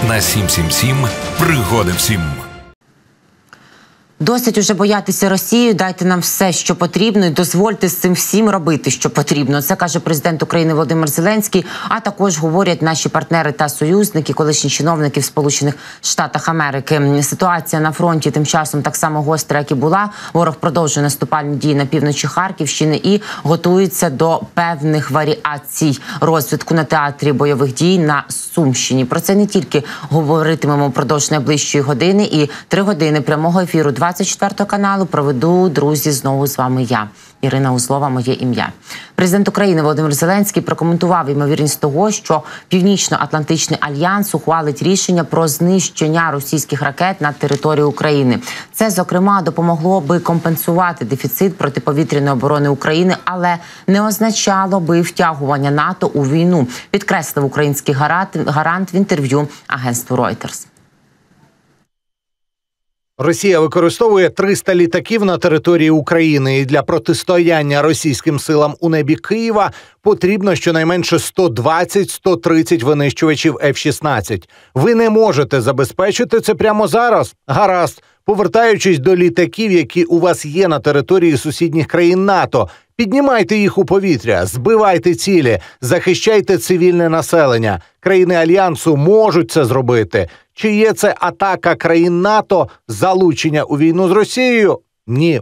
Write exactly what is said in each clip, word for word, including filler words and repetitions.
на сім сім сім пригоди всім. Досить уже боятися Росію, дайте нам все, що потрібно, і дозвольте з цим всім робити, що потрібно. Це каже президент України Володимир Зеленський, а також говорять наші партнери та союзники, колишні чиновники в Сполучених Штатах Америки. Ситуація на фронті тим часом так само гостра, як і була. Ворог продовжує наступальні дії на півночі Харківщини і готується до певних варіацій розвитку на театрі бойових дій на Сумщині. Про це не тільки говоритимемо впродовж найближчої години, і три години прямого ефіру двадцять четвертого каналу проведу, друзі, знову з вами я, Ірина Узлова, моє ім'я. Президент України Володимир Зеленський прокоментував ймовірність того, що Північно-Атлантичний альянс ухвалить рішення про знищення російських ракет на території України. Це, зокрема, допомогло би компенсувати дефіцит протиповітряної оборони України, але не означало би втягування НАТО у війну, підкреслив український гарант в інтерв'ю агентству Reuters. Росія використовує триста літаків на території України, і для протистояння російським силам у небі Києва потрібно щонайменше сто двадцять - сто тридцять винищувачів еф шістнадцять. Ви не можете забезпечити це прямо зараз? Гаразд. Повертаючись до літаків, які у вас є на території сусідніх країн НАТО, піднімайте їх у повітря, збивайте цілі, захищайте цивільне населення. Країни Альянсу можуть це зробити. Чи є це атака країн НАТО, залучення у війну з Росією? Ні.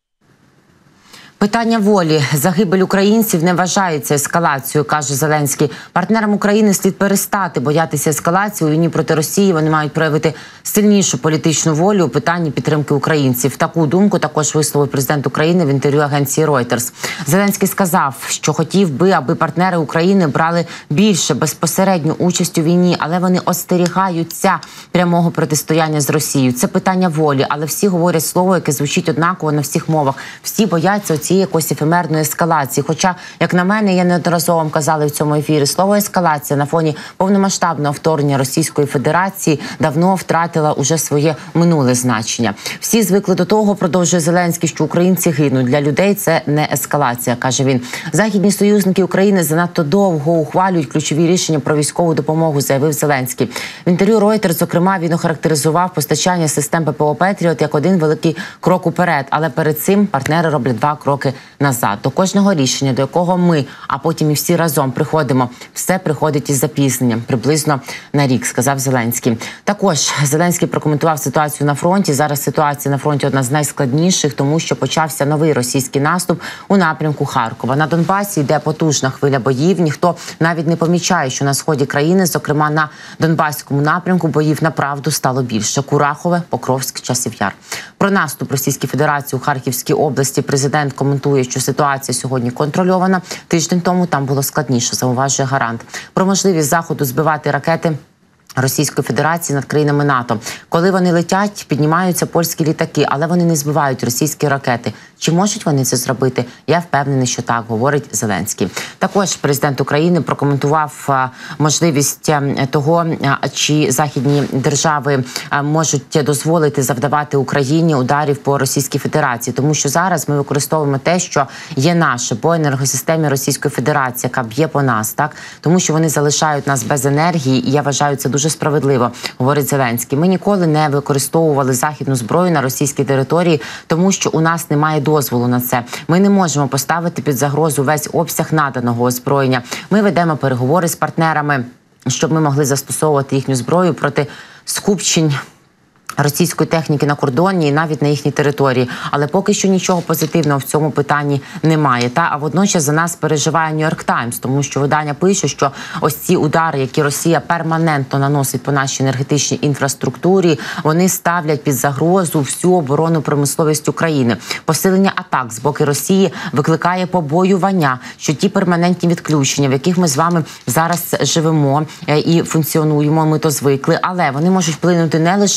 Питання волі. Загибель українців не вважається ескалацією, каже Зеленський. Партнерам України слід перестати боятися ескалації у війні проти Росії. Вони мають проявити сильнішу політичну волю у питанні підтримки українців. Таку думку також висловив президент України в інтерв'ю агенції Reuters. Зеленський сказав, що хотів би, аби партнери України брали більше безпосередню участь у війні, але вони остерігаються прямого протистояння з Росією. Це питання волі, але всі говорять слово, яке звучить однаково на всіх мовах. Всі бояться цієї якоїсь ефемерної ескалації. Хоча, як на мене, я неодноразово вам казала в цьому ефірі, слово ескалація на фоні повномасштабного вторгнення Російської Федерації давно втратила уже своє минуле значення. Всі звикли до того, продовжує Зеленський, що українці гинуть. Для людей це не ескалація, каже він. Західні союзники України занадто довго ухвалюють ключові рішення про військову допомогу, заявив Зеленський. В інтерв'ю Reuters, зокрема, він охарактеризував постачання систем ППО «Петріот» як один великий крок уперед, але перед цим партнери роблять два кроки назад. До кожного рішення, до якого ми, а потім і всі разом приходимо, все приходить із запізненням, приблизно на рік, сказав Зеленський. Також Зеленський прокоментував ситуацію на фронті. Зараз ситуація на фронті одна з найскладніших, тому що почався новий російський наступ у напрямку Харкова. На Донбасі йде потужна хвиля боїв. Ніхто навіть не помічає, що на сході країни, зокрема на Донбаському напрямку, боїв направду стало більше. Курахове, Покровськ, Часів Яр. Про наступ Російської Федерації у Харківській області президент коментує, що ситуація сьогодні контрольована. Тиждень тому там було складніше, зауважує гарант. Про можливість Заходу збивати ракети Російської Федерації над країнами НАТО. Коли вони летять, піднімаються польські літаки, але вони не збивають російські ракети. Чи можуть вони це зробити? Я впевнений, що так, говорить Зеленський. Також президент України прокоментував а, можливість а, того, а, чи західні держави а, можуть дозволити завдавати Україні ударів по Російській Федерації. Тому що зараз ми використовуємо те, що є наше по енергосистемі Російської Федерації, яка б'є по нас, так? Тому що вони залишають нас без енергії, і я вважаю це дуже справедливо, говорить Зеленський. Ми ніколи не використовували західну зброю на російській території, тому що у нас немає дозволу на це. Ми не можемо поставити під загрозу весь обсяг наданого озброєння. Ми ведемо переговори з партнерами, щоб ми могли застосовувати їхню зброю проти скупчень російської техніки на кордоні і навіть на їхній території. Але поки що нічого позитивного в цьому питанні немає. Та? А водночас за нас переживає Нью-Йорк Таймс, тому що видання пише, що ось ці удари, які Росія перманентно наносить по нашій енергетичній інфраструктурі, вони ставлять під загрозу всю оборонну промисловість України. Посилення атак з боку Росії викликає побоювання, що ті перманентні відключення, в яких ми з вами зараз живемо і функціонуємо, ми то звикли, але вони можуть вплинути не лише на споживання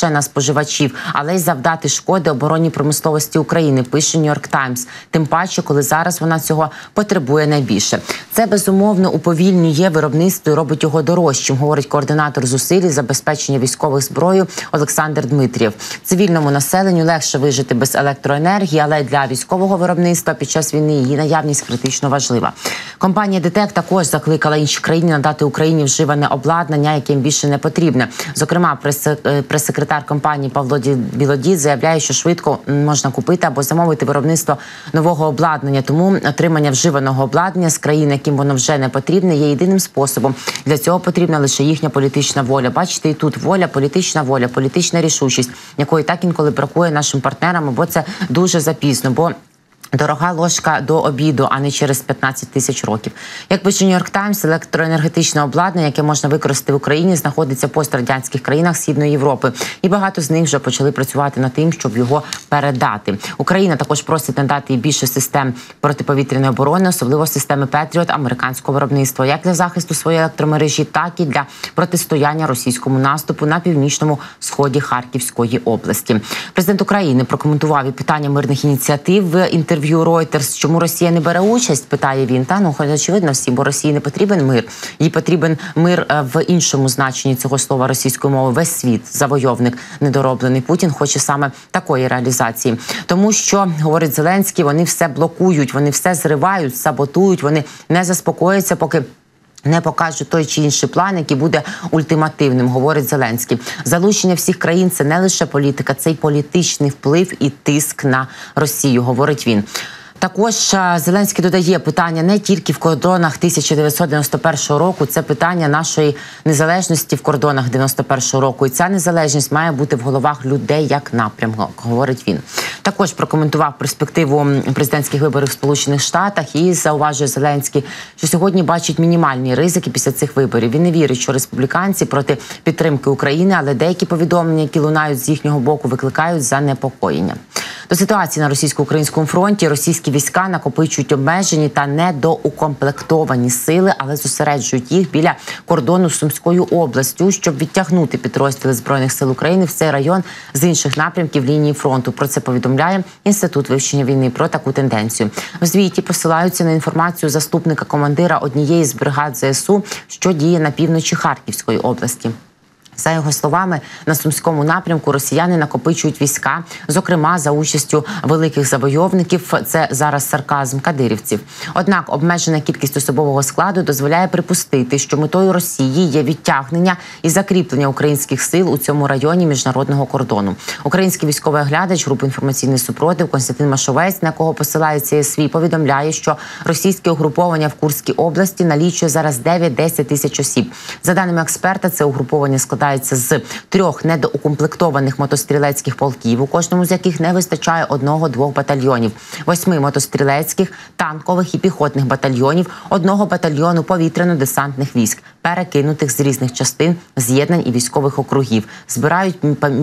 споживачів, але й завдати шкоди оборонній промисловості України, пише Нью-Йорк Таймс. Тим паче, коли зараз вона цього потребує найбільше. Це, безумовно, уповільнює виробництво і робить його дорожчим, говорить координатор зусиль із забезпечення військових зброєю Олександр Дмитрієв. Цивільному населенню легше вижити без електроенергії, але для військового виробництва під час війни її наявність критично важлива. Компанія ДТЕК також закликала інші країни надати Україні вживане обладнання, яким більше не потрібне. Зокрема, прес-секретар компанії Павло Білодід заявляє, що швидко можна купити або замовити виробництво нового обладнання. Тому отримання вживаного обладнання з країн, яким воно вже не потрібне, є єдиним способом. Для цього потрібна лише їхня політична воля. Бачите, і тут воля, політична воля, політична рішучість, якої так інколи бракує нашим партнерам, бо це дуже запізно, бо дорога ложка до обіду, а не через п'ятнадцять тисяч років. Як пише Нью-Йорк Таймс, електроенергетичне обладнання, яке можна використати в Україні, знаходиться в пострадянських країнах Східної Європи. І багато з них вже почали працювати над тим, щоб його передати. Україна також просить надати і більше систем протиповітряної оборони, особливо системи Петріот американського виробництва, як для захисту своєї електромережі, так і для протистояння російському наступу на північному сході Харківської області. Президент України прокоментував і питання мирних ініціатив в інтерв'ю Інтерв'ю Reuters, чому Росія не бере участь, питає він. Та, ну, очевидно всім, бо Росії не потрібен мир. Їй потрібен мир в іншому значенні цього слова російської мови. Весь світ, завойовник недороблений. Путін хоче саме такої реалізації. Тому що, говорить Зеленський, вони все блокують, вони все зривають, саботують, вони не заспокояться, поки не покажуть той чи інший план, який буде ультимативним, говорить Зеленський. Залучення всіх країн – це не лише політика, це й політичний вплив і тиск на Росію, говорить він. Також Зеленський додає, питання не тільки в кордонах тисяча дев'ятсот дев'яносто першого року, це питання нашої незалежності в кордонах дев'яносто першого року. І ця незалежність має бути в головах людей як напрямок, говорить він. Також прокоментував перспективу президентських виборів в Сполучених Штатах і зауважує Зеленський, що сьогодні бачить мінімальні ризики після цих виборів. Він не вірить, що республіканці проти підтримки України, але деякі повідомлення, які лунають з їхнього боку, викликають занепокоєння. До ситуації на російсько-українському фронті російські війська накопичують обмежені та недоукомплектовані сили, але зосереджують їх біля кордону з Сумською областю, щоб відтягнути підрозділи Збройних сил України в цей район з інших напрямків лінії фронту. Про це повідомляє Інститут вивчення війни про таку тенденцію. В звіті посилаються на інформацію заступника командира однієї з бригад ЗСУ, що діє на півночі Харківської області. За його словами, на Сумському напрямку росіяни накопичують війська, зокрема за участю великих завойовників, це зараз сарказм, кадирівців. Однак обмежена кількість особового складу дозволяє припустити, що метою Росії є відтягнення і закріплення українських сил у цьому районі міжнародного кордону. Український військовий оглядач групи «Інформаційний супротив» Костянтин Машовець, на якого посилається ес ві, повідомляє, що російське угруповання в Курській області налічує зараз дев'ять-десять тисяч осіб. За даними експерта, це угруповання складає з трьох недоукомплектованих мотострілецьких полків, у кожному з яких не вистачає одного-двох батальйонів, восьми мотострілецьких, танкових і піхотних батальйонів, одного батальйону повітряно-десантних військ, перекинутих з різних частин, з'єднань і військових округів. Збирають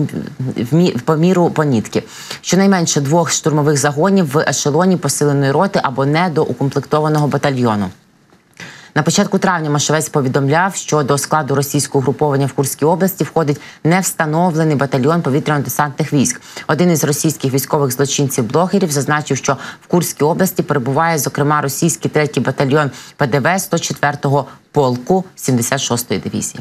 по міру понітки. Щонайменше двох штурмових загонів в ешелоні посиленої роти або недоукомплектованого батальйону. На початку травня Машовець повідомляв, що до складу російського угруповання в Курській області входить невстановлений батальйон повітряно-десантних військ. Один із російських військових злочинців-блогерів зазначив, що в Курській області перебуває, зокрема, російський третій батальйон пе де ве сто четвертого полку сімдесят шостої дивізії.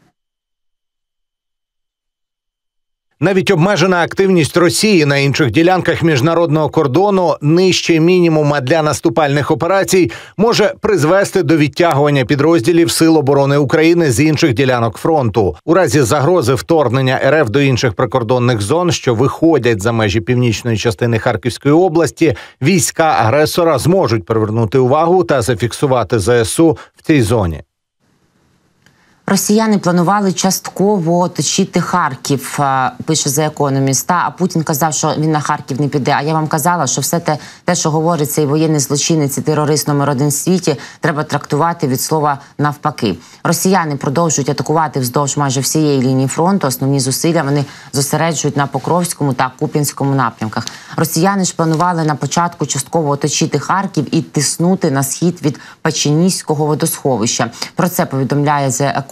Навіть обмежена активність Росії на інших ділянках міжнародного кордону нижче мінімума для наступальних операцій може призвести до відтягування підрозділів Сил оборони України з інших ділянок фронту. У разі загрози вторгнення ер еф до інших прикордонних зон, що виходять за межі північної частини Харківської області, війська агресора зможуть привернути увагу та зафіксувати зе ес у в цій зоні. Росіяни планували частково оточити Харків, пише The Economist, а Путін казав, що він на Харків не піде. А я вам казала, що все те, те що говорить цей воєнний злочинець і терорист номер один в світі, треба трактувати від слова навпаки. Росіяни продовжують атакувати вздовж майже всієї лінії фронту. Основні зусилля вони зосереджують на Покровському та Куп'янському напрямках. Росіяни ж планували на початку частково оточити Харків і тиснути на схід від Печеніського водосховища. Про це повідомляє The Economist.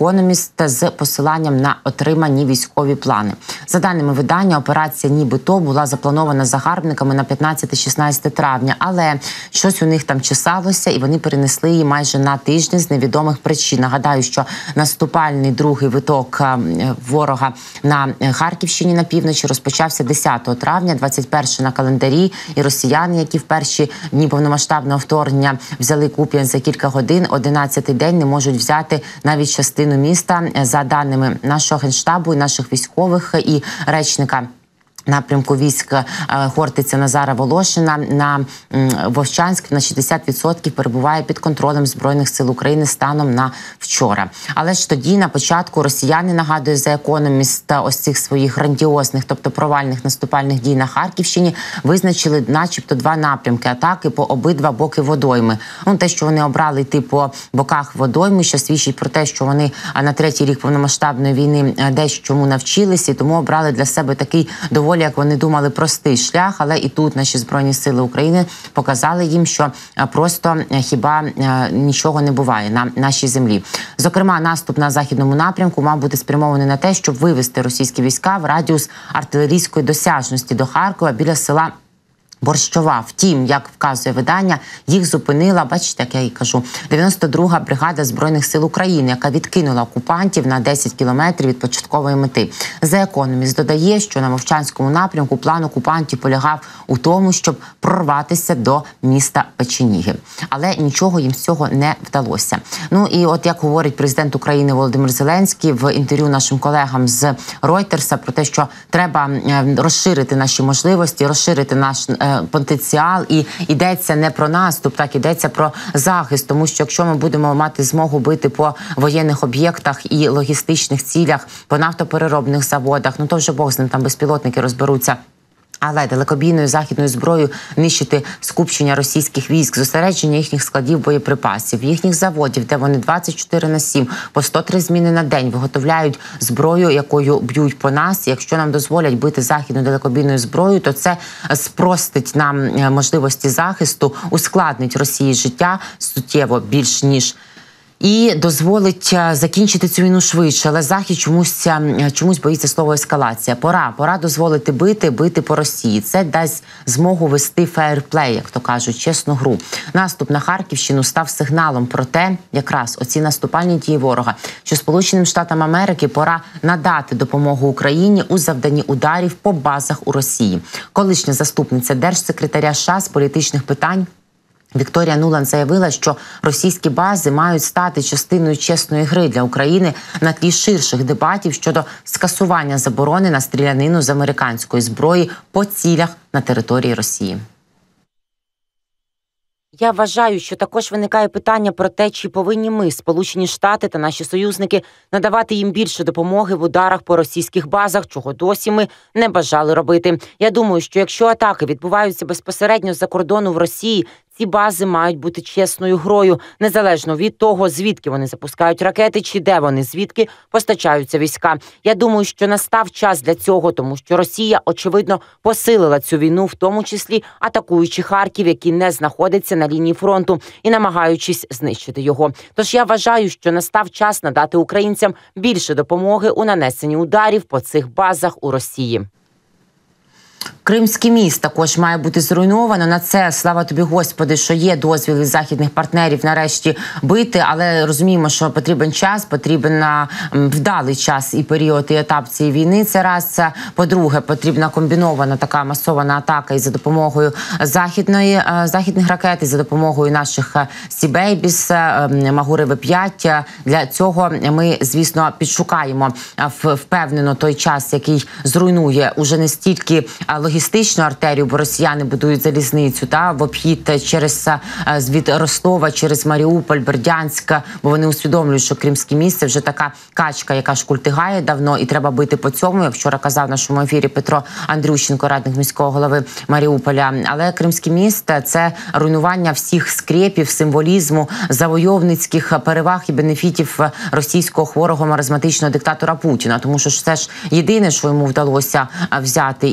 Економіст з посиланням на отримані військові плани. За даними видання, операція нібито була запланована загарбниками на п'ятнадцяте-шістнадцяте травня, але щось у них там чесалося, і вони перенесли її майже на тиждень з невідомих причин. Нагадаю, що наступальний другий виток ворога на Харківщині на півночі розпочався десятого травня, двадцять першого на календарі, і росіяни, які в перші дні повномасштабного вторгнення взяли Куп'янськ за кілька годин, одинадцятий день не можуть взяти навіть частину міста. За даними нашого Генштабу і наших військових і речника напрямку військ Хортиця Назара Волошина, на Вовчанськ на шістдесят відсотків перебуває під контролем Збройних сил України станом на вчора. Але ж тоді, на початку, росіяни, нагадує за Економіст, ось цих своїх грандіозних, тобто провальних наступальних дій на Харківщині, визначили начебто два напрямки атаки по обидва боки водойми. Ну, те, що вони обрали йти по боках водойми, що свідчить про те, що вони на третій рік повномасштабної війни дещому навчилися, і тому обрали для себе такий доволі, як вони думали, простий шлях, але і тут наші Збройні сили України показали їм, що просто хіба нічого не буває на нашій землі. Зокрема, наступ на західному напрямку мав бути спрямований на те, щоб вивести російські війська в радіус артилерійської досяжності до Харкова біля села Борщова. Втім, як вказує видання, їх зупинила, бачите, як я і кажу, дев'яносто друга бригада Збройних сил України, яка відкинула окупантів на десять кілометрів від початкової мети. За Економіст додає, що на Вовчанському напрямку план окупантів полягав у тому, щоб прорватися до міста Печеніги. Але нічого їм з цього не вдалося. Ну і от як говорить президент України Володимир Зеленський в інтерв'ю нашим колегам з Ройтерса про те, що треба розширити наші можливості, розширити наш потенціал, і йдеться не про наступ, так, йдеться про захист, тому що якщо ми будемо мати змогу бити по воєнних об'єктах і логістичних цілях, по нафтопереробних заводах, ну то вже Бог з ним, там безпілотники розберуться. Але далекобійною західною зброєю нищити скупчення російських військ, зосередження їхніх складів боєприпасів, їхніх заводів, де вони двадцять чотири на сім, по сто три зміни на день виготовляють зброю, якою б'ють по нас. І якщо нам дозволять бити західною далекобійною зброєю, то це спростить нам можливості захисту, ускладнить Росії життя суттєво більш ніж і дозволить закінчити цю війну швидше. Але Захід чомусь, чомусь боїться слова ескалація. Пора, пора дозволити бити, бити по Росії. Це дасть змогу вести фейерплей, як то кажуть, чесну гру. Наступ на Харківщину став сигналом про те, якраз оці наступальні дії ворога, що Сполученим Штатам Америки пора надати допомогу Україні у завданні ударів по базах у Росії. Колишня заступниця держсекретаря США з політичних питань Вікторія Нуланд заявила, що російські бази мають стати частиною чесної гри для України на тлі ширших дебатів щодо скасування заборони на стрілянину з американської зброї по цілях на території Росії. Я вважаю, що також виникає питання про те, чи повинні ми, Сполучені Штати та наші союзники, надавати їм більше допомоги в ударах по російських базах, чого досі ми не бажали робити. Я думаю, що якщо атаки відбуваються безпосередньо з-за кордону в Росії, ці бази мають бути чесною грою, незалежно від того, звідки вони запускають ракети, чи де вони, звідки постачаються війська. Я думаю, що настав час для цього, тому що Росія, очевидно, посилила цю війну, в тому числі атакуючи Харків, який не знаходиться на лінії фронту, і намагаючись знищити його. Тож я вважаю, що настав час надати українцям більше допомоги у нанесенні ударів по цих базах у Росії. Кримський міст також має бути зруйновано. На це, слава тобі, Господи, що є дозвіл від західних партнерів нарешті бити, але розуміємо, що потрібен час, потрібен вдалий час і період, і етап цієї війни. Це раз. По-друге, потрібна комбінована така масована атака і за допомогою західної, західних ракет, і за допомогою наших Сі-Бейбіс, Магури В п'ять. Для цього ми, звісно, підшукаємо впевнено той час, який зруйнує уже не стільки логістичну артерію, бо росіяни будують залізницю та в обхід через від Ростова, через Маріуполь, Бердянськ, бо вони усвідомлюють, що Кримське міст – це вже така качка, яка шкультигає давно, і треба бити по цьому, як вчора казав в нашому ефірі Петро Андрющенко, радник міського голови Маріуполя. Але Кримське міст – це руйнування всіх скрепів, символізму, завойовницьких переваг і бенефітів російського хворого маразматичного диктатора Путіна, тому що це ж єдине, що йому вдалося взяти і побудувати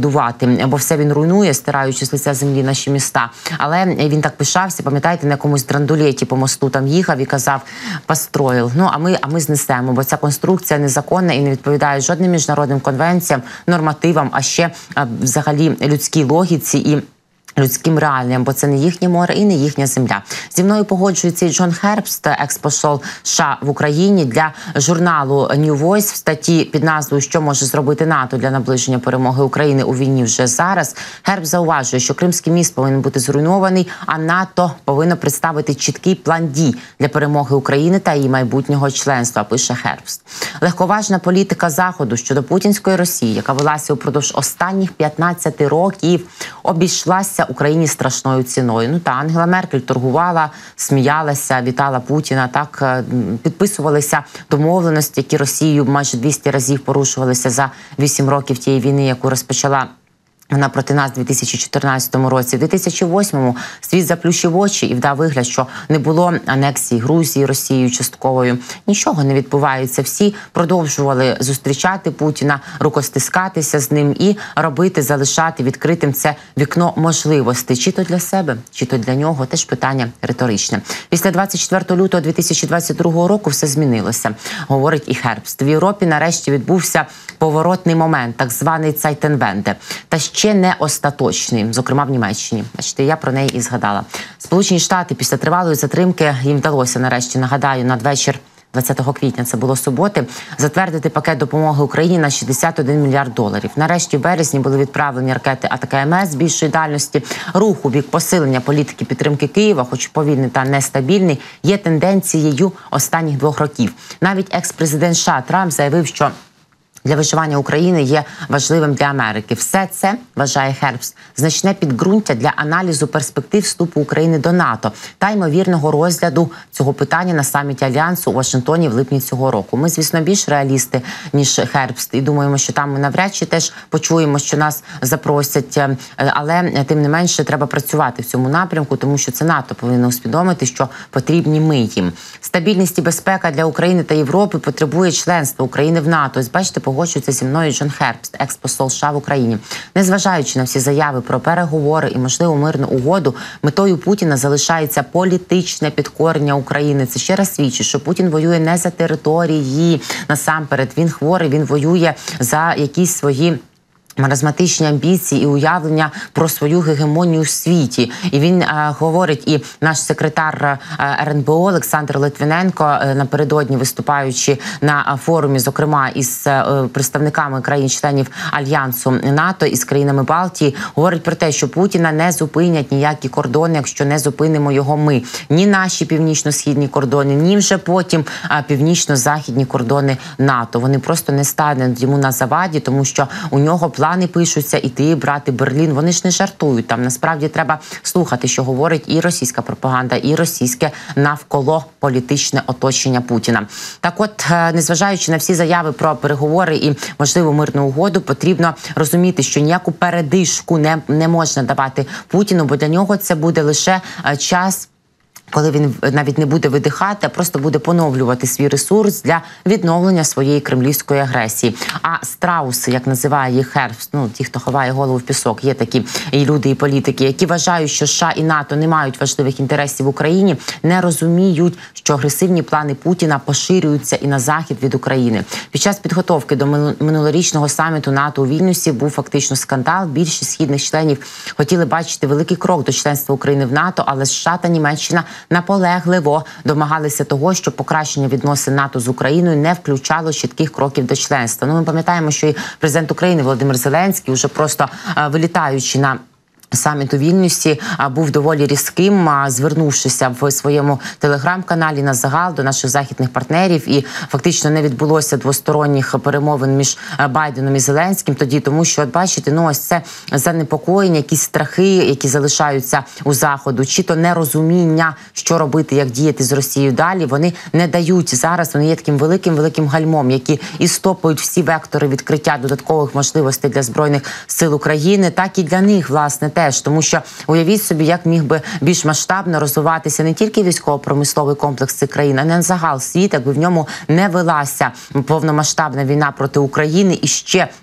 будувати, бо все він руйнує, стираючи з лиця землі наші міста. Але він так пишався, пам'ятаєте, на якомусь драндулеті по мосту там їхав і казав «построїл». Ну, а ми, а ми знесемо, бо ця конструкція незаконна і не відповідає жодним міжнародним конвенціям, нормативам, а ще а, взагалі людській логіці і людським реаліям, бо це не їхнє море і не їхня земля. Зі мною погоджується і Джон Хербст, екс-посол США в Україні, для журналу New Voice в статті під назвою «Що може зробити НАТО для наближення перемоги України у війні вже зараз». Хербст зауважує, що Кримський міст повинен бути зруйнований, а НАТО повинно представити чіткий план дій для перемоги України та її майбутнього членства, пише Хербст. Легковажна політика Заходу щодо путінської Росії, яка велася упродовж останніх п'ятнадцяти років, обійшлася Україні страшною ціною. Ну та Ангела Меркель торгувала, сміялася, вітала Путіна, так підписувалися домовленості, які Росією майже двісті разів порушувалися за вісім років тієї війни, яку розпочала вона проти нас у дві тисячі чотирнадцятому році. У дві тисячі восьмому світ заплющив очі і вдав вигляд, що не було анексії Грузії Росією частковою. Нічого не відбувається. Всі продовжували зустрічати Путіна, рукостискатися з ним і робити, залишати відкритим це вікно можливостей. Чи то для себе, чи то для нього. Теж питання риторичне. Після двадцять четвертого лютого дві тисячі двадцять другого року все змінилося, говорить і Хербст. В Європі нарешті відбувся поворотний момент, так званий Цайтенвенде. Та ще не остаточний, зокрема в Німеччині. Бачите, я про неї і згадала. Сполучені Штати після тривалої затримки їм вдалося нарешті, нагадаю, надвечір двадцятого квітня, це було суботи, затвердити пакет допомоги Україні на шістдесят один мільярд доларів. Нарешті в березні були відправлені ракети АТАКМС більшої дальності. Рух у бік посилення політики підтримки Києва, хоч повільний та нестабільний, є тенденцією останніх двох років. Навіть екс-президент США Трамп заявив, що для виживання України є важливим для Америки. Все це, вважає Хербст, значне підґрунтя для аналізу перспектив вступу України до НАТО та ймовірного розгляду цього питання на саміті Альянсу у Вашингтоні в липні цього року. Ми, звісно, більш реалісти, ніж Хербст, і думаємо, що там ми навряд чи теж почуємо, що нас запросять, але тим не менше треба працювати в цьому напрямку, тому що це НАТО повинно усвідомити, що потрібні ми їм. Стабільність і безпека для України та Європи потребує членства України в НАТО. Ось бачите, погоджується зі мною Джон Хербст, екс-посол США в Україні. Незважаючи на всі заяви про переговори і, можливо, мирну угоду, метою Путіна залишається політичне підкорення України. Це ще раз свідчить, що Путін воює не за території, насамперед. Він хворий, він воює за якісь свої маразматичні амбіції і уявлення про свою гегемонію в світі. І він е, говорить, і наш секретар е, ер ен бе о Олександр Литвиненко, е, напередодні виступаючи на е, форумі, зокрема із е, представниками країн-членів Альянсу НАТО і з країнами Балтії, говорить про те, що Путіна не зупинять ніякі кордони, якщо не зупинимо його ми. Ні наші північно-східні кордони, ні вже потім е, північно-західні кордони НАТО. Вони просто не стануть йому на заваді, тому що у нього план Плани пишуться іти брати Берлін. Вони ж не жартують. Там насправді треба слухати, що говорить і російська пропаганда, і російське навколо політичне оточення Путіна. Так от, незважаючи на всі заяви про переговори і можливу мирну угоду, потрібно розуміти, що ніяку передишку не, не можна давати Путіну, бо для нього це буде лише час, коли він навіть не буде видихати, а просто буде поновлювати свій ресурс для відновлення своєї кремлівської агресії. А страуси, як називає їх Хербст, ну, ті, хто ховає голову в пісок, є такі і люди, і політики, які вважають, що США і НАТО не мають важливих інтересів в Україні, не розуміють, що агресивні плани Путіна поширюються і на захід від України. Під час підготовки до минулорічного саміту НАТО у Вільнюсі був фактично скандал. Більшість східних членів хотіли бачити великий крок до членства України в НАТО, але США та Німеччина наполегливо домагалися того, щоб покращення відносин НАТО з Україною не включало чітких кроків до членства. Ну, ми пам'ятаємо, що і президент України Володимир Зеленський, уже просто вилітаючи на саміт у Вільнюсі, був доволі різким, звернувшися в своєму телеграм-каналі на загал до наших західних партнерів, і фактично не відбулося двосторонніх перемовин між Байденом і Зеленським тоді, тому що, от бачите, ну ось це занепокоєння, якісь страхи, які залишаються у Заходу, чи то нерозуміння, що робити, як діяти з Росією далі, вони не дають зараз, вони є таким великим-великим гальмом, які і стопують всі вектори відкриття додаткових можливостей для Збройних сил України, так і для них, власне, теж, тому що уявіть собі, як міг би більш масштабно розвиватися не тільки військово-промисловий комплекс цих країн, а не загал світ, якби в ньому не велася повномасштабна війна проти України і ще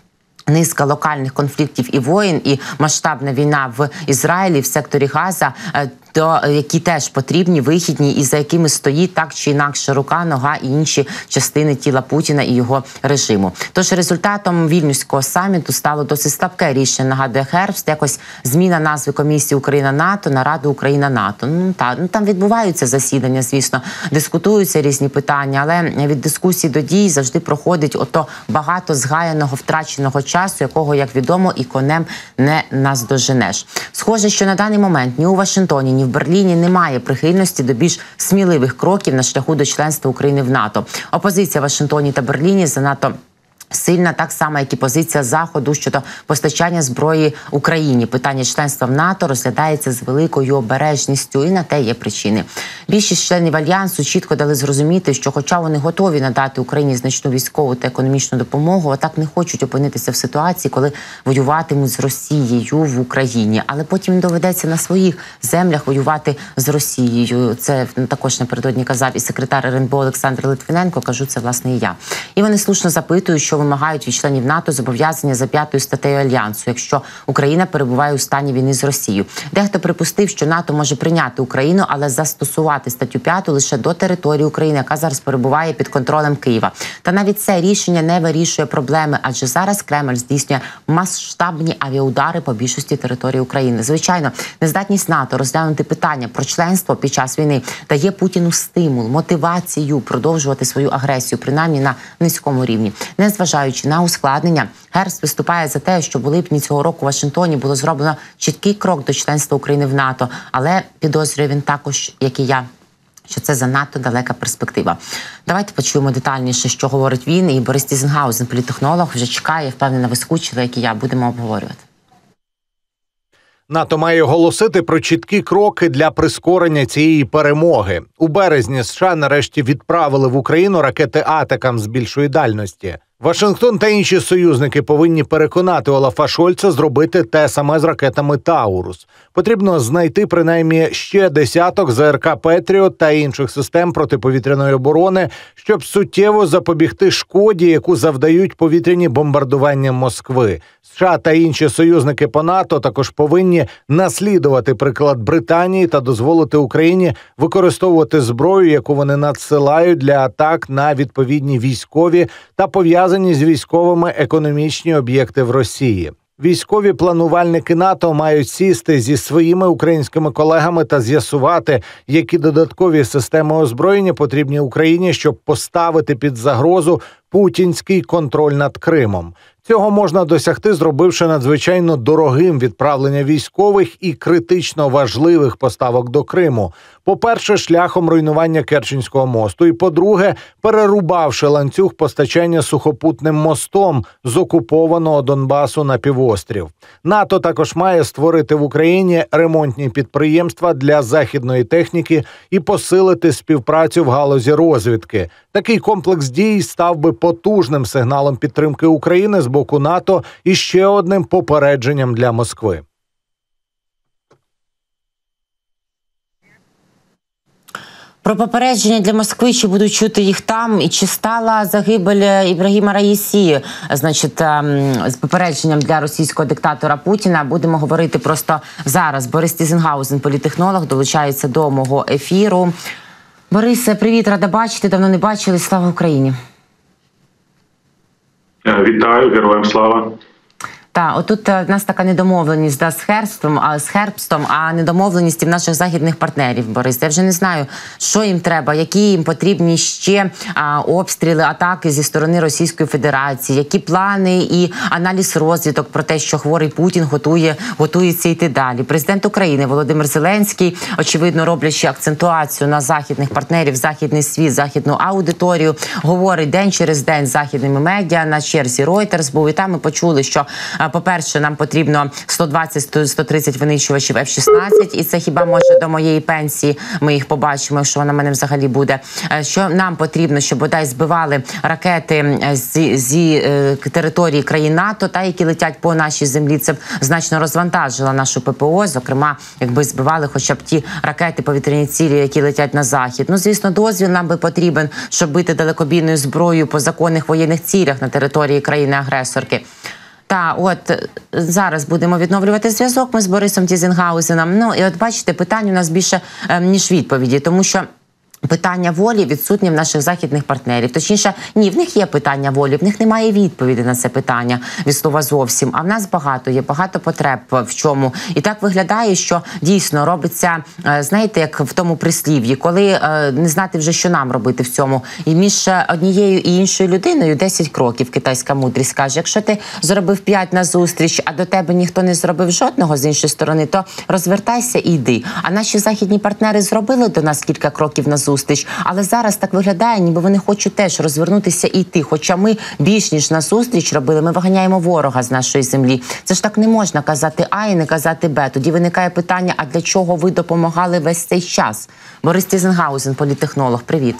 низка локальних конфліктів і воєн, і масштабна війна в Ізраїлі, в секторі Газа, то які теж потрібні, вихідні, і за якими стоїть так чи інакше рука, нога і інші частини тіла Путіна і його режиму. Тож результатом Вільнюського саміту стало досить слабке рішення, нагадує Хербст, якось зміна назви комісії Україна-НАТО на Раду Україна-НАТО. Ну, та, ну, там відбуваються засідання, звісно, дискутуються різні питання, але від дискусій до дій завжди проходить ото багато згаяного, втраченого часу, якого, як відомо, і конем не наздоженеш. Схоже, що на даний момент ні у Вашингтоні, ні в Берліні немає прихильності до більш сміливих кроків на шляху до членства України в НАТО. Опозиція в Вашингтоні та Берліні занадто сильна, так само, як і позиція Заходу щодо постачання зброї Україні. Питання членства в НАТО розглядається з великою обережністю, і на те є причини. Більшість членів Альянсу чітко дали зрозуміти, що хоча вони готові надати Україні значну військову та економічну допомогу, отак не хочуть опинитися в ситуації, коли воюватимуть з Росією в Україні. Але потім їм доведеться на своїх землях воювати з Росією. Це також напередодні казав і секретар РНБО Олександр Литвиненко, кажу це, власне, і я. І вони слушно запитують, що вимагають від членів НАТО зобов'язання за п'ятою статтею Альянсу, якщо Україна перебуває у стані війни з Росією. Дехто припустив, що НАТО може прийняти Україну, але застосувати статтю п'яту лише до території України, яка зараз перебуває під контролем Києва. Та навіть це рішення не вирішує проблеми, адже зараз Кремль здійснює масштабні авіаудари по більшості території України. Звичайно, нездатність НАТО розглянути питання про членство під час війни дає Путіну стимул, мотивацію продовжувати свою агресію, принаймні на низькому рівні. Незважаючи на ускладнення, Хербст виступає за те, що у липні цього року у Вашингтоні було зроблено чіткий крок до членства України в НАТО, але підозрює він також, як і я, що це занадто далека перспектива. Давайте почуємо детальніше, що говорить він, і Борис Тізенгаузен, політтехнолог, вже чекає, впевнена, ви скучили, як і я, будемо обговорювати. НАТО має оголосити про чіткі кроки для прискорення цієї перемоги. У березні США нарешті відправили в Україну ракети «Атакамс» з більшої дальності. Вашингтон та інші союзники повинні переконати Олафа Шольца зробити те саме з ракетами «Таурус». Потрібно знайти принаймні ще десяток ЗРК «Петріот» та інших систем протиповітряної оборони, щоб суттєво запобігти шкоді, яку завдають повітряні бомбардування Москви. США та інші союзники по НАТО також повинні наслідувати приклад Британії та дозволити Україні використовувати зброю, яку вони надсилають для атак на відповідні військові та пов'язані з військовими економічні об'єкти в Росії. Військові планувальники НАТО мають сісти зі своїми українськими колегами та з'ясувати, які додаткові системи озброєння потрібні Україні, щоб поставити під загрозу путінський контроль над Кримом. Цього можна досягти, зробивши надзвичайно дорогим відправлення військових і критично важливих поставок до Криму. По-перше, шляхом руйнування Керченського мосту і, по-друге, перерубавши ланцюг постачання сухопутним мостом з окупованого Донбасу на півострів. НАТО також має створити в Україні ремонтні підприємства для західної техніки і посилити співпрацю в галузі розвідки. Такий комплекс дій став би потужним сигналом підтримки України з боку НАТО і ще одним попередженням для Москви. Про попередження для Москви, чи будуть чути їх там, і чи стала загибель Ібрагіма Раїсі, значить, з попередженням для російського диктатора Путіна, будемо говорити просто зараз. Борис Тізенгаузен, політтехнолог, долучається до мого ефіру. Борисе, привіт, рада бачити, давно не бачили, слава Україні. Вітаю, героям слава. Так, отут у нас така недомовленість да, з Хербстом, а з Хербстом, а недомовленість в наших західних партнерів, Борис. Я вже не знаю, що їм треба, які їм потрібні ще а, обстріли, атаки зі сторони Російської Федерації, які плани і аналіз розвідок про те, що хворий Путін готує, готується йти далі. Президент України Володимир Зеленський, очевидно, роблячи акцентуацію на західних партнерів, західний світ, західну аудиторію, говорить день через день з західними медіа, на черзі Reuters був, і там ми почули, що по-перше, нам потрібно сто двадцять - сто тридцять винищувачів еф шістнадцять, і це хіба може до моєї пенсії, ми їх побачимо, якщо вона в мене взагалі буде. Що нам потрібно, щоб бодай збивали ракети зі, зі е, території країн НАТО, та які летять по нашій землі. Це значно розвантажило нашу ППО, зокрема, якби збивали хоча б ті ракети, повітряні цілі, які летять на захід. Ну, звісно, дозвіл нам би потрібен, щоб бити далекобійною зброєю по законних воєнних цілях на території країни-агресорки. Та, от зараз будемо відновлювати зв'язок ми з Борисом Тізенгаузеном. Ну і от бачите, питань у нас більше е, ніж відповіді, тому що питання волі відсутні в наших західних партнерів. Точніше, ні, в них є питання волі, в них немає відповіді на це питання від слова зовсім. А в нас багато є, багато потреб в чому. І так виглядає, що дійсно робиться, знаєте, як в тому прислів'ї, коли не знати вже, що нам робити в цьому. І між однією і іншою людиною десять кроків, китайська мудрість каже. Якщо ти зробив п'ять назустріч, а до тебе ніхто не зробив жодного з іншої сторони, то розвертайся і йди. А наші західні партнери зробили до нас кілька кроків назустріч. Зустріч. Але зараз так виглядає, ніби вони хочуть теж розвернутися і йти. Хоча ми більш ніж на зустріч робили, ми виганяємо ворога з нашої землі. Це ж так не можна казати А і не казати Б. Тоді виникає питання, а для чого ви допомагали весь цей час? Борис Тізенгаузен, політтехнолог, привіт.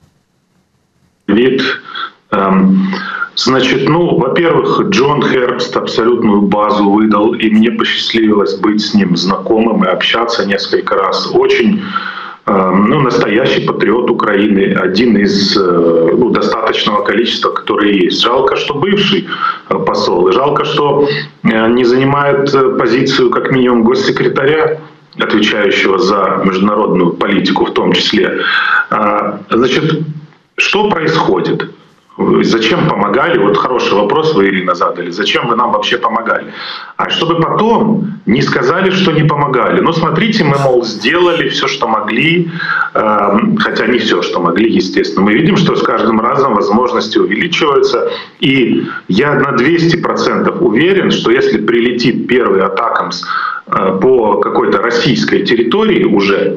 Привіт. Эм, значит, ну, во-первых, Джон Хербст абсолютную базу выдал, и мне посчастливилось быть с ним знакомым и общаться несколько раз. Очень Ну, настоящий патриот Украины, один из ну, достаточного количества, которые есть. Жалко, что бывший посол, и жалко, что не занимает позицию как минимум госсекретаря, отвечающего за международную политику в том числе. Значит, что происходит? Зачем помогали? Вот хороший вопрос вы, Ирина, задали. Зачем вы нам вообще помогали? А чтобы потом не сказали, что не помогали. Ну, смотрите, мы, мол, сделали все, что могли, э, хотя не все, что могли, естественно. Мы видим, что с каждым разом возможности увеличиваются. И я на двести процентов уверен, что если прилетит первый атакамс э, по какой-то российской территории уже,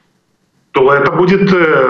то это будет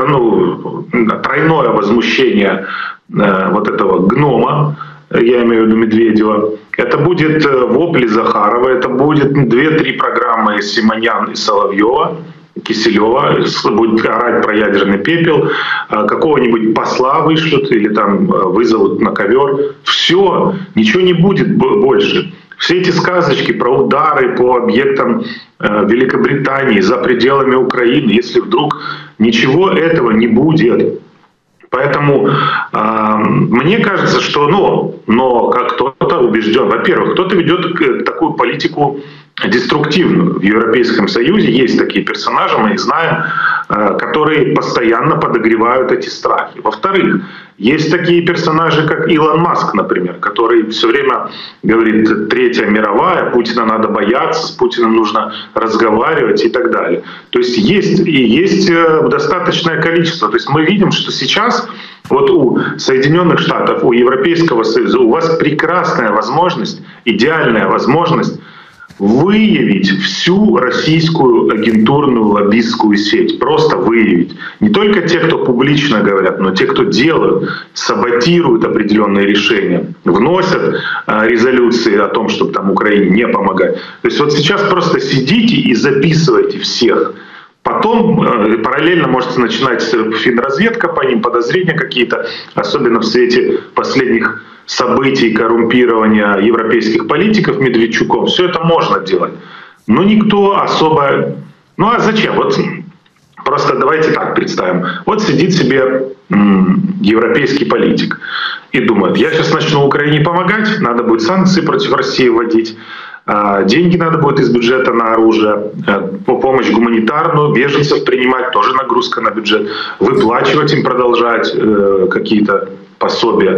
ну, тройное возмущение вот этого гнома, я имею в виду Медведева. Это будет вопли Захарова, это будет две-три программы Симонян и Соловьева, Киселева, будет орать про ядерный пепел, какого-нибудь посла вышлют или там вызовут на ковер. Все, ничего не будет больше. Все эти сказочки про удары по объектам Великобритании за пределами Украины, если вдруг ничего этого не будет. Поэтому э, мне кажется, что ну, но как кто-то убежден, во-первых, кто-то ведет такую политику деструктивную. В Европейском Союзе есть такие персонажи, мы их знаем, э, которые постоянно подогревают эти страхи. Во-вторых, есть такие персонажи, как Илон Маск, например, который все время говорит: Третья мировая, Путина надо бояться, с Путиным нужно разговаривать и так далее. То есть есть и есть достаточное количество. То есть мы видим, что сейчас вот у Соединенных Штатов, у Европейского Союза у вас прекрасная возможность, идеальная возможность выявить всю российскую агентурную лоббистскую сеть. Просто выявить. Не только те, кто публично говорят, но те, кто делают, саботируют определенные решения, вносят э, резолюции о том, чтобы там Украине не помогать. То есть вот сейчас просто сидите и записывайте всех. Потом э, параллельно можете начинать финразведка по ним, подозрения какие-то, особенно в свете последних событий коррумпирования европейских политиков Медведчуком. Все это можно делать. Но никто особо... Ну а зачем? Вот просто давайте так представим. Вот сидит себе м, европейский политик и думает: я сейчас начну Украине помогать, надо будет санкции против России вводить, деньги надо будет из бюджета на оружие, по помощь гуманитарную, беженцев принимать, тоже нагрузка на бюджет, выплачивать им, продолжать э, какие-то пособия.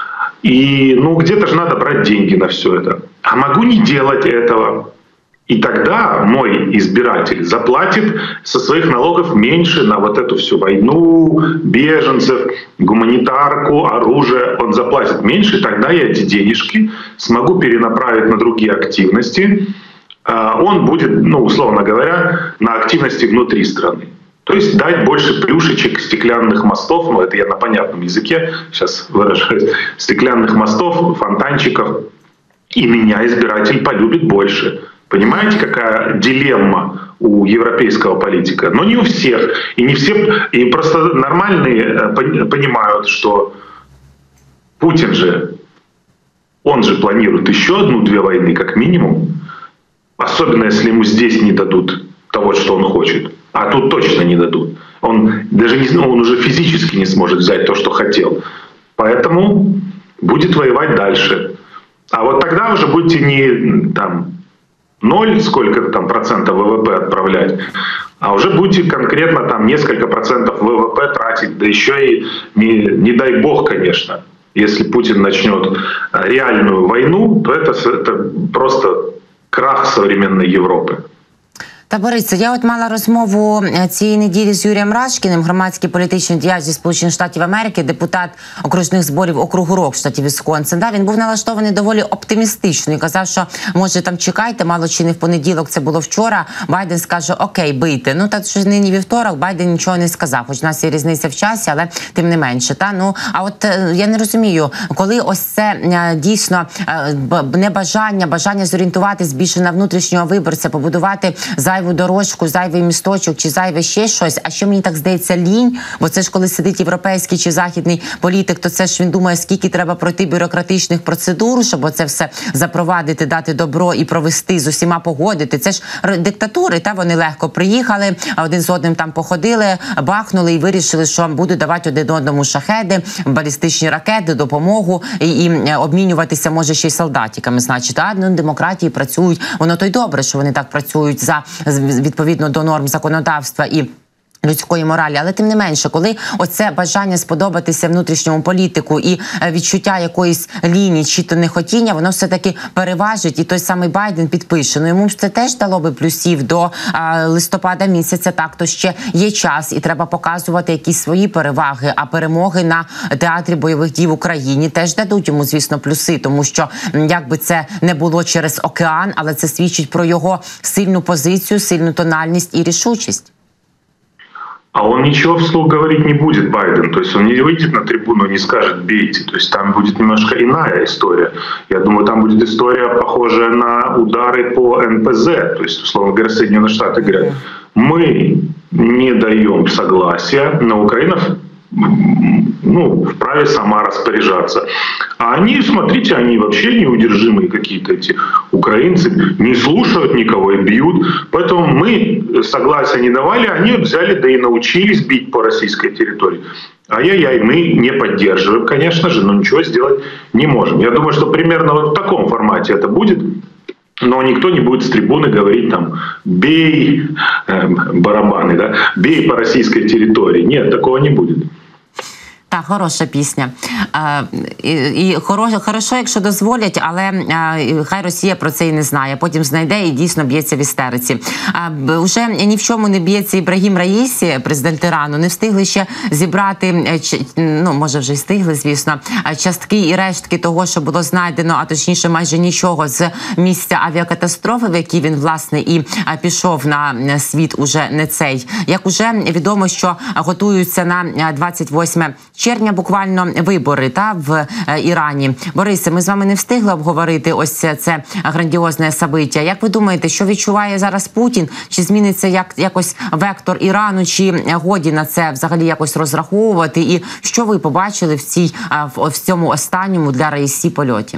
И ну где-то же надо брать деньги на все это. А могу не делать этого. И тогда мой избиратель заплатит со своих налогов меньше на вот эту всю войну, беженцев, гуманитарку, оружие. Он заплатит меньше, и тогда я эти денежки смогу перенаправить на другие активности. Он будет, ну, условно говоря, на активности внутри страны. То есть дать больше плюшечек, стеклянных мостов, ну это я на понятном языке сейчас выражаюсь, стеклянных мостов, фонтанчиков, и меня избиратель полюбит больше. Понимаете, какая дилемма у европейского политика? Но не у всех. И не все, и просто нормальные понимают, что Путин же, он же планирует еще одну-две войны как минимум. Особенно если ему здесь не дадут того, что он хочет. А тут точно не дадут. Он даже не, он уже физически не сможет взять то, что хотел. Поэтому будет воевать дальше. А вот тогда уже будете не там ноль сколько-то там процентов ВВП отправлять, а уже будете конкретно там несколько процентов ВВП тратить, да еще и не, не дай бог, конечно. Если Путин начнет реальную войну, то это, это просто крах современной Европы. Та, Борисе, я от мала розмову цієї неділі з Юрієм Рашкіним, громадський політичний діяч зі Сполучених Штатів Америки, депутат окружних зборів округу Рок в штаті Вісконсин. Да, він був налаштований доволі оптимістично і казав, що може там чекайте, мало чи не в понеділок, це було вчора, Байден скаже окей, бийте. Ну так що нині вівторок, Байден нічого не сказав, хоч у нас є різниця в часі, але тим не менше. Та? Ну, а от я не розумію, коли ось це дійсно небажання, бажання зорієнтуватись більше на внутрішнього виборця, побудувати зайву дорожку, зайвий місточок чи зайве ще щось, а що мені так здається лінь, бо це ж коли сидить європейський чи західний політик, то це ж він думає, скільки треба пройти бюрократичних процедур, щоб це все запровадити, дати добро і провести, з усіма погодити. Це ж диктатури, та вони легко приїхали, один з одним там походили, бахнули і вирішили, що будуть давати один одному шахеди, балістичні ракети, допомогу і, і обмінюватися може ще й солдатиками. Значить, а ну, демократії працюють, воно то й добре, що вони так працюють за відповідно до норм законодавства і людської моралі, але тим не менше, коли оце бажання сподобатися внутрішньому політику і відчуття якоїсь лінії чи то нехотіння, воно все-таки переважить, і той самий Байден підпише. Ну йому ж це теж дало би плюсів до а, листопада місяця, так, то ще є час і треба показувати якісь свої переваги, а перемоги на театрі бойових дій в Україні теж дадуть йому, звісно, плюси, тому що як би це не було через океан, але це свідчить про його сильну позицію, сильну тональність і рішучість. А он ничего вслух говорить не будет, Байден. То есть он не выйдет на трибуну и не скажет «бейте». То есть там будет немножко иная история. Я думаю, там будет история, похожая на удары по эн пэ зэ. То есть, условно говоря, Соединенные Штаты говорят, мы не даем согласия, но Украина ну, вправе сама распоряжаться. А они, смотрите, они вообще неудержимые какие-то эти украинцы, не слушают никого и бьют. Поэтому мы согласия не давали, они взяли, да и научились бить по российской территории. Ай-яй-яй, мы не поддерживаем, конечно же, но ничего сделать не можем. Я думаю, что примерно вот в таком формате это будет. Но никто не будет с трибуны говорить там «бей э, барабаны», да? «Бей по российской территории». Нет, такого не будет. Так, хороша пісня. А, і, і хорошо, хорошо, якщо дозволять, але а, хай Росія про це і не знає. Потім знайде і дійсно б'ється в істериці. А, уже ні в чому не б'ється Ібрагім Раїсі, президент Ірану. Не встигли ще зібрати, ну, може вже й встигли, звісно, частки і рештки того, що було знайдено, а точніше майже нічого з місця авіакатастрофи, в якій він, власне, і пішов на світ уже не цей. Як уже відомо, що готуються на двадцять восьме червня буквально вибори та в Ірані. Борисе, ми з вами не встигли обговорити ось це грандіозне собиття. Як ви думаєте, що відчуває зараз Путін? Чи зміниться як, якось вектор Ірану? Чи годі на це взагалі якось розраховувати? І що ви побачили в, цій, в, в цьому останньому для Раїсі польоті?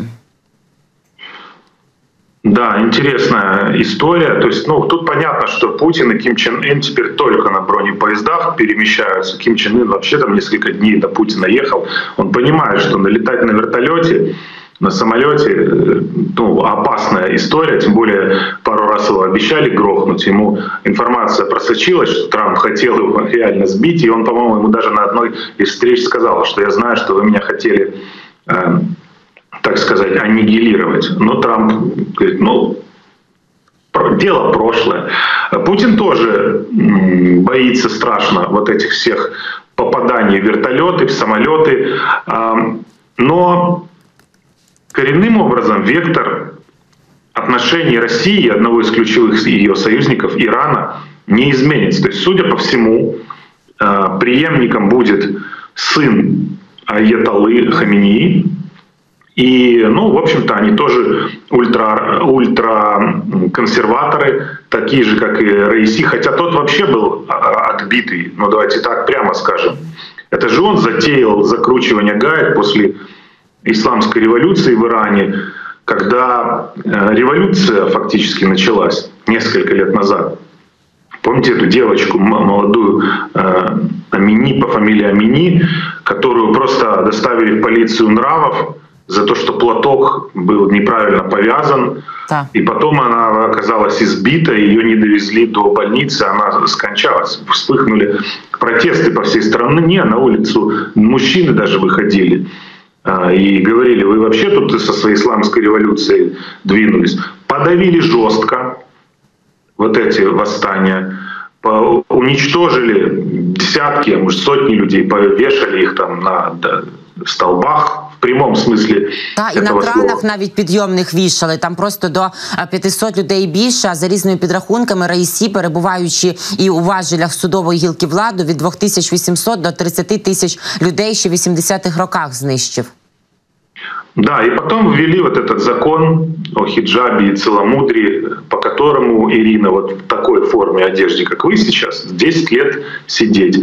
Да, интересная история. То есть, ну, тут понятно, что Путин и Ким Чен Ын теперь только на бронепоездах перемещаются. Ким Чен Ын вообще там несколько дней до Путина ехал. Он понимает, что налетать на вертолете, на самолете, ну, опасная история. Тем более пару раз его обещали грохнуть. Ему информация просочилась, что Трамп хотел его реально сбить. И он, по-моему, ему даже на одной из встреч сказал, что я знаю, что вы меня хотели... Э, так сказать, аннигилировать. Но Трамп говорит, ну, дело прошлое. Путин тоже боится страшно вот этих всех попаданий в вертолеты, в самолеты. Но коренным образом вектор отношений России, одного из ключевых ее союзников, Ирана, не изменится. То есть, судя по всему, преемником будет сын Аятоллы Хаменеи. И, ну, в общем-то, они тоже ультра, ультраконсерваторы, такие же, как и Раиси, хотя тот вообще был отбитый, ну, давайте так прямо скажем. Это же он затеял закручивание гаек после исламской революции в Иране, когда революция фактически началась несколько лет назад. Помните эту девочку молодую Амини, по фамилии Амини, которую просто доставили в полицию нравов, за то, что платок был неправильно повязан. Да. И потом она оказалась избита, ее не довезли до больницы, она скончалась. Вспыхнули протесты по всей стране, на улицу мужчины даже выходили и говорили: вы вообще тут со своей исламской революцией двинулись. Подавили жестко вот эти восстания, уничтожили десятки, а может сотни людей, повешали их там на столбах, в прямому смислі. Так, і на кранах навіть підйомних вішали, там просто до п'ятисот людей більше, а за різними підрахунками Раїсі, перебуваючи і у важелях судової гілки влади, від двох тисяч вісімсот до тридцяти тисяч людей ще в вісімдесятих роках знищив. Да, и потом ввели вот этот закон о хиджабе и целомудрии, по которому Ирина вот в такой форме одежды, как вы сейчас, десять лет сидеть.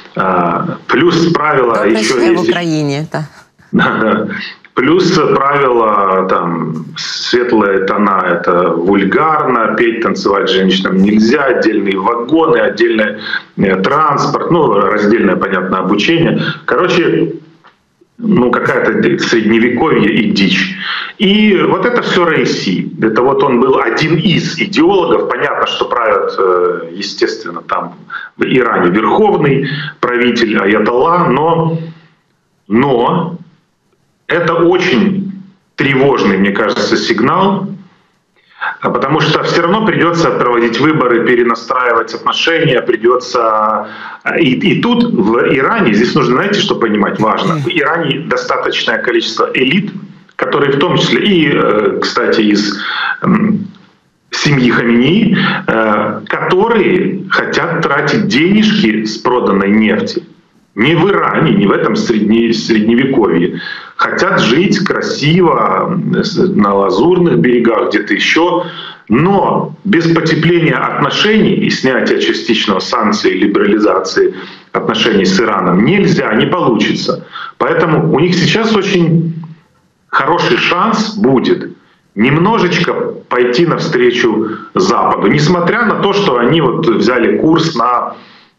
Плюс правила Добре, еще есть. есть. В Украине, да. Да, да. Плюс правила, там, светлые тона — это вульгарно, петь, танцевать женщинам нельзя, отдельные вагоны, отдельный транспорт, ну, раздельное, понятно, обучение. Короче, ну, какая-то средневековье и дичь. И вот это все Раиси. Это вот он был один из идеологов. Понятно, что правят, естественно, там в Иране верховный правитель Аятолла, но, но это очень тревожный, мне кажется, сигнал, потому что все равно придется проводить выборы, перенастраивать отношения, придется... И, и тут, в Иране, здесь нужно, знаете, что понимать, важно, в Иране достаточное количество элит, которые в том числе и, кстати, из семьи Хаменеи, которые хотят тратить денежки с проданной нефти. Не в Иране, не в этом средне, средневековье. Хотят жить красиво на лазурных берегах, где-то еще. Но без потепления отношений и снятия частичного санкций и либерализации отношений с Ираном нельзя, не получится. Поэтому у них сейчас очень хороший шанс будет немножечко пойти навстречу Западу. Несмотря на то, что они вот взяли курс на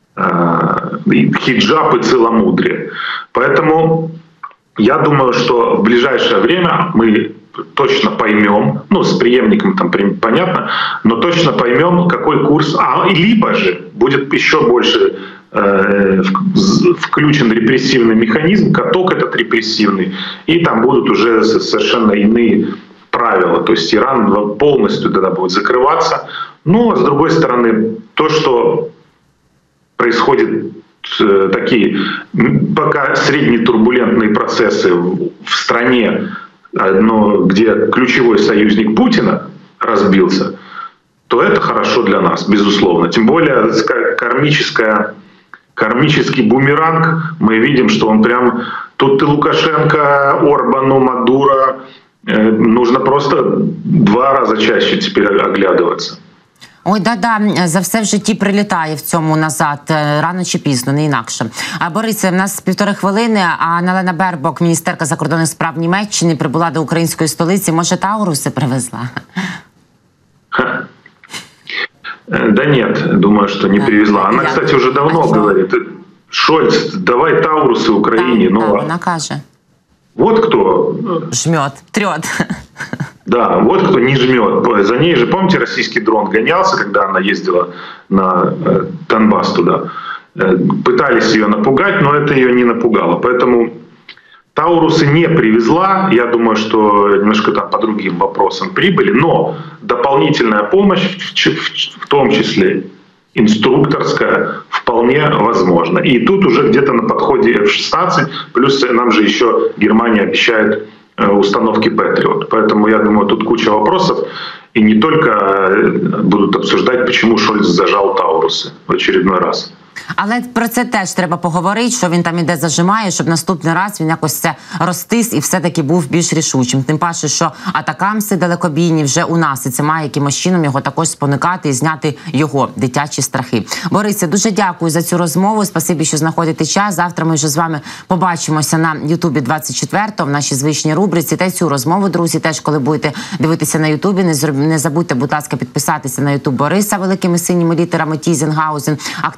хиджаб и целомудрие. Поэтому я думаю, что в ближайшее время мы точно поймем, ну, с преемником там понятно, но точно поймем, какой курс, а либо же будет еще больше э, включен репрессивный механизм, каток этот репрессивный, и там будут уже совершенно иные правила. То есть Иран полностью тогда будет закрываться. Но, с другой стороны, то, что происходят э, такие пока среднетурбулентные процессы в, в стране, но где ключевой союзник Путина разбился, то это хорошо для нас, безусловно. Тем более кармическая, кармический бумеранг, мы видим, что он прям... Тут и Лукашенко, Орбану, Мадуро э, нужно просто два раза чаще теперь оглядываться. Ой, да-да, за все в житті прилітає в цьому назад, рано чи пізно, не інакше. А Борисе, в нас півтори хвилини, а Анна-Лена Бербок, міністерка закордонних справ Німеччини, прибула до української столиці. Може, Тауруси привезла? Ха. Да нет, думаю, что не привезла. Она, кстати, уже давно говорит: Шольц, давай Таурусы Украине. Да, да, она каже. Вот кто... Жмет, трет. Да, вот кто не жмет. За ней же, помните, российский дрон гонялся, когда она ездила на э, Донбасс туда. Э, пытались ее напугать, но это ее не напугало. Поэтому Таурусы не привезла. Я думаю, что немножко там по другим вопросам прибыли. Но дополнительная помощь, в, в, в том числе инструкторская, вполне возможно. И тут уже где-то на подходе эф шестнадцать, плюс нам же еще Германия обещает установки Патриот. Поэтому я думаю, тут куча вопросов. И не только будут обсуждать, почему Шольц зажал Таурусы в очередной раз. Але про це теж треба поговорити, що він там іде зажимає, щоб наступний раз він якось це розтис і все-таки був більш рішучим. Тим паче, що атакамси далекобійні вже у нас, і це має якимось чином його також спонукати і зняти його дитячі страхи. Борисе, дуже дякую за цю розмову, спасибі, що знаходите час. Завтра ми вже з вами побачимося на Ютубі двадцять четвертого в нашій звичній рубриці. Та й цю розмову, друзі, теж коли будете дивитися на Ютубі, не забудьте, будь ласка, підписатися на Ютуб Бориса великими синіми літерами Тізенгаузен, активне посилання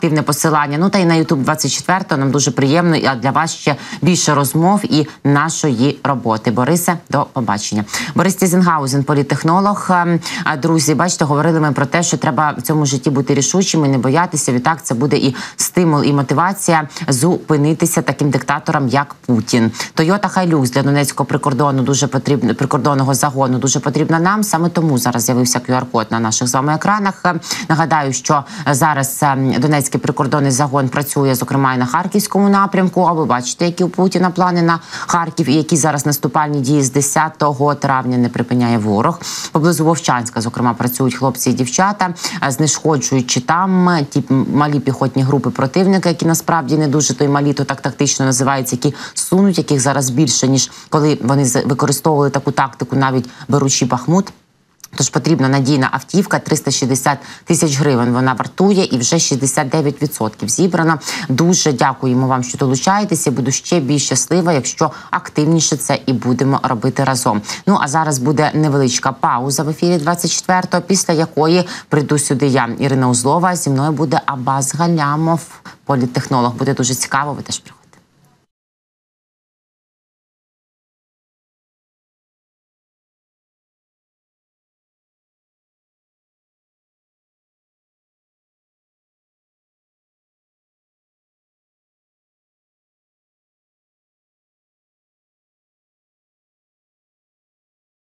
посилання. Ну та й на Ютуб двадцять четвертого нам дуже приємно, а для вас ще більше розмов і нашої роботи. Борисе, до побачення. Борис Тізенгаузен, політтехнолог. Друзі, бачите, говорили ми про те, що треба в цьому житті бути рішучими, не боятися. Відтак це буде і стимул, і мотивація зупинитися таким диктаторам, як Путін. Toyota Hilux для Донецького прикордону дуже потрібно, прикордонного загону дуже потрібна нам. Саме тому зараз з'явився ку ар код на наших з вами екранах. Нагадаю, що зараз Донецький прикордонний загон працює, зокрема, і на Харківському напрямку. А ви бачите, які у Путіна плани на Харків і які зараз наступальні дії з десятого травня не припиняє ворог. Поблизу Вовчанська, зокрема, працюють хлопці і дівчата, знешкоджуючи там ті малі піхотні групи противника, які насправді не дуже то й малі, то так тактично називаються, які сунуть, яких зараз більше, ніж коли вони використовували таку тактику, навіть беручи Бахмут. Тож потрібна надійна автівка, триста шістдесят тисяч гривень вона вартує і вже шістдесят дев'ять відсотків зібрано. Дуже дякуємо вам, що долучаєтеся. Буду ще більш щаслива, якщо активніше це і будемо робити разом. Ну, а зараз буде невеличка пауза в ефірі двадцять четвертого, після якої прийду сюди я, Ірина Узлова, зі мною буде Аббас Галямов, політтехнолог. Буде дуже цікаво, ви теж приходите.